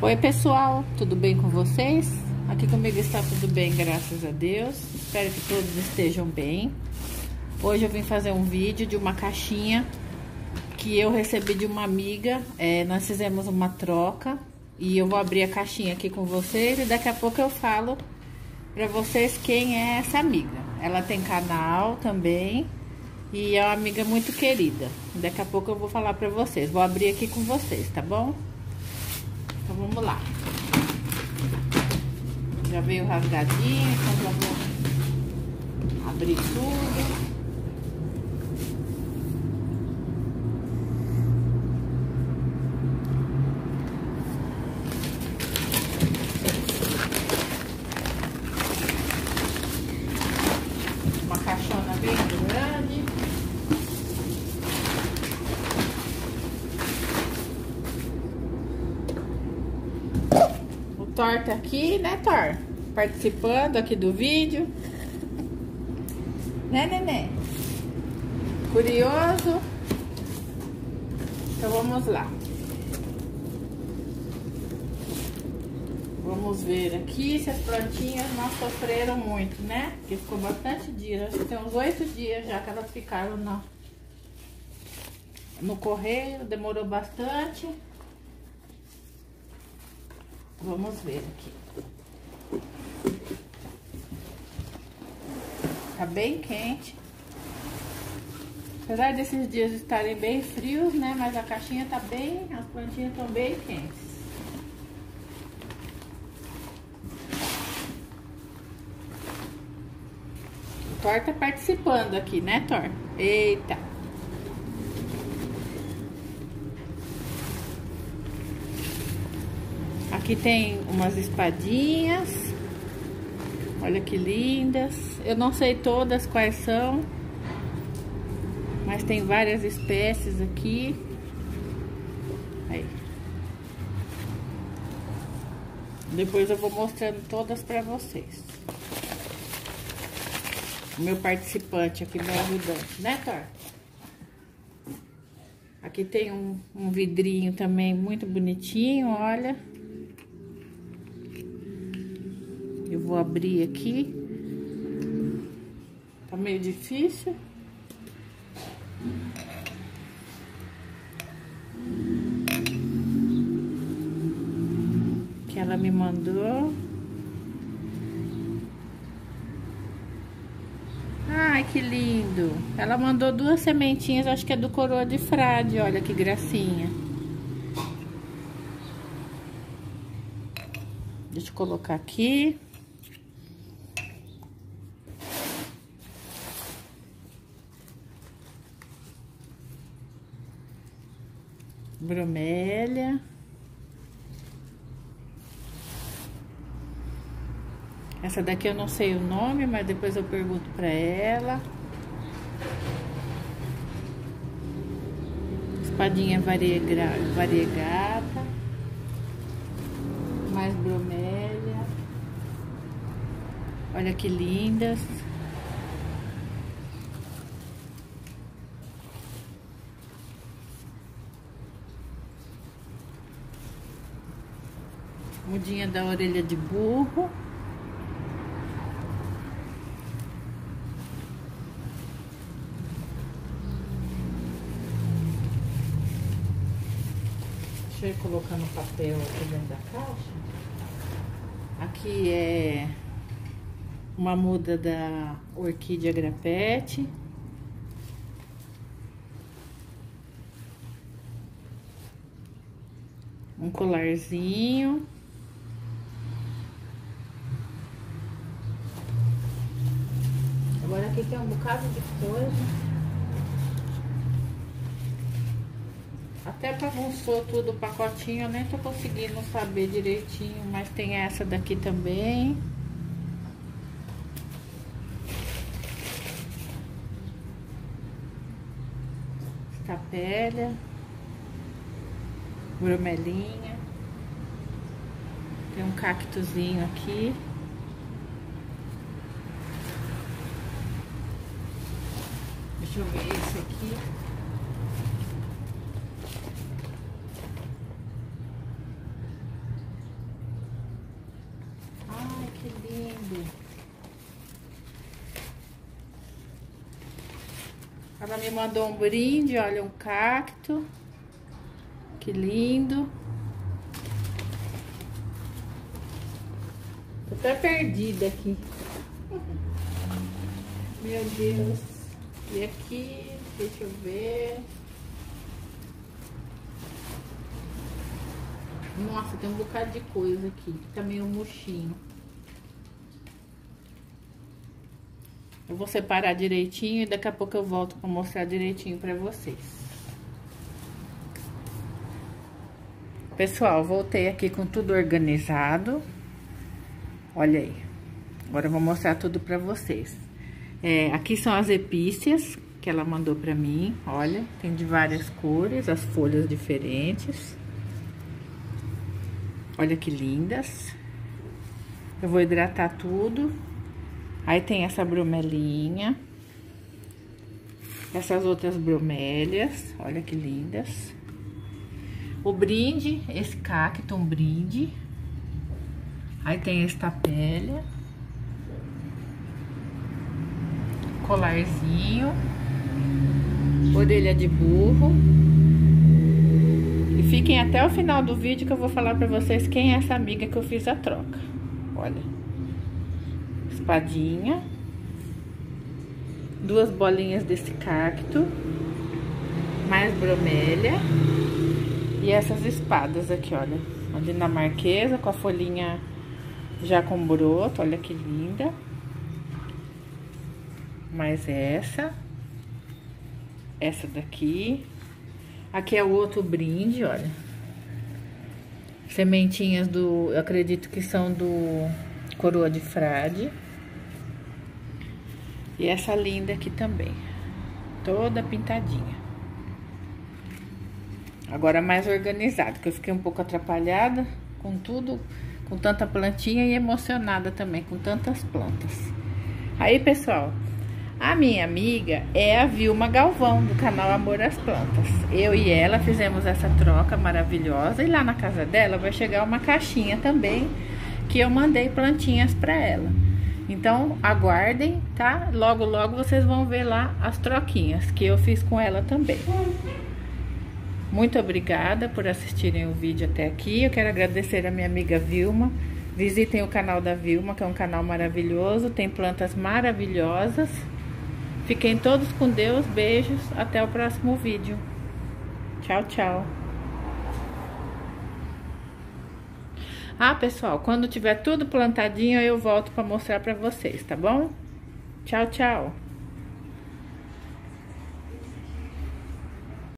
Oi pessoal, tudo bem com vocês? Aqui comigo está tudo bem, graças a Deus. Espero que todos estejam bem. Hoje eu vim fazer um vídeo de uma caixinha que eu recebi de uma amiga. Nós fizemos uma troca e eu vou abrir a caixinha aqui com vocês e daqui a pouco eu falo pra vocês quem é essa amiga. Ela tem canal também e é uma amiga muito querida. Daqui a pouco eu vou falar pra vocês. Vou abrir aqui com vocês, tá bom? Então vamos lá. Já veio rasgadinho, então já vou abrir tudo. Uma caixona bem grande. O Thor tá aqui, né, Thor? Participando aqui do vídeo. Né, neném? Curioso? Então vamos lá. Vamos ver aqui se as plantinhas não sofreram muito, né? Porque ficou bastante dias. Acho que tem uns 8 dias já que elas ficaram no correio. Demorou bastante. Vamos ver aqui. Tá bem quente. Apesar desses dias estarem bem frios, né? Mas a caixinha tá bem... As plantinhas estão bem quentes. O Thor tá participando aqui, né, Thor? Eita! Aqui tem umas espadinhas. Olha que lindas. Eu não sei todas quais são, mas tem várias espécies aqui. Aí. Depois eu vou mostrando todas pra vocês. O meu participante aqui, meu ajudante, né, Thor? Aqui tem um vidrinho também muito bonitinho, olha. Eu vou abrir aqui. Tá meio difícil. Que ela me mandou. Ai, que lindo. Ela mandou 2 sementinhas, acho que é do coroa de frade, olha que gracinha. Deixa eu colocar aqui. Bromélia. Essa daqui eu não sei o nome, mas depois eu pergunto pra ela. Espadinha variegata. Mais bromélia. Olha que lindas. Mudinha da orelha de burro. Deixa eu colocar no papel aqui dentro da caixa. Aqui é uma muda da orquídea grapete. Um colarzinho. Agora aqui tem um bocado de coisa. Até bagunçou tudo o pacotinho, eu nem tô conseguindo saber direitinho, mas tem essa daqui também. Escapélia. Bromelinha. Tem um cactozinho aqui. Deixa eu ver esse aqui. lindo. Ela me mandou um brinde, olha, um cacto. Que lindo. Tô até perdida aqui. Meu Deus. E aqui, deixa eu ver. Nossa, tem um bocado de coisa aqui. Tá meio murchinho. Eu vou separar direitinho e daqui a pouco eu volto pra mostrar direitinho pra vocês. Pessoal, voltei aqui com tudo organizado. Olha aí. Agora eu vou mostrar tudo pra vocês. Aqui são as epícias que ela mandou pra mim. Olha, tem de várias cores, as folhas diferentes. Olha que lindas. Eu vou hidratar tudo. Aí tem essa bromelinha. Essas outras bromélias. Olha que lindas. O brinde, esse cacto, um brinde. Aí tem esta pele. Colarzinho. Orelha de burro. E fiquem até o final do vídeo que eu vou falar pra vocês quem é essa amiga que eu fiz a troca. Olha. Espadinha. 2 bolinhas desse cacto. Mais bromélia. E essas espadas aqui, olha. Uma dinamarquesa com a folhinha já com broto. Olha que linda. Mais essa. Essa daqui. Aqui é o outro brinde, olha. Sementinhas do... Eu acredito que são do Coroa de Frade. E essa linda aqui também. Toda pintadinha. Agora mais organizado, que eu fiquei um pouco atrapalhada com tudo, com tanta plantinha e emocionada também com tantas plantas. Aí, pessoal, a minha amiga é a Vilma Galvão, do canal Amor às Plantas. Eu e ela fizemos essa troca maravilhosa e lá na casa dela vai chegar uma caixinha também que eu mandei plantinhas pra ela. Então, aguardem, tá? Logo, logo vocês vão ver lá as troquinhas que eu fiz com ela também. Muito obrigada por assistirem o vídeo até aqui. Eu quero agradecer a minha amiga Vilma. Visitem o canal da Vilma, que é um canal maravilhoso. Tem plantas maravilhosas. Fiquem todos com Deus. Beijos. Até o próximo vídeo. Tchau, tchau. Ah, pessoal, quando tiver tudo plantadinho, eu volto para mostrar para vocês, tá bom? Tchau, tchau.